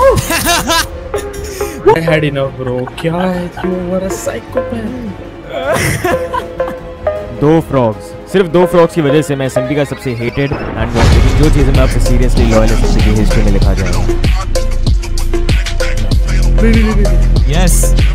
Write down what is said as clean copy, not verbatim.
I had enough, bro. क्या है? You were a psychopath. 2 frogs, सिर्फ 2 frogs की वजह से मैं सिंपी का सबसे हेटेड एंड वांटेड जो चीज़ें मैं आपसे सीरियसली लॉयल सिंपी की हिस्ट्री में लिखा जाएगा। Yes.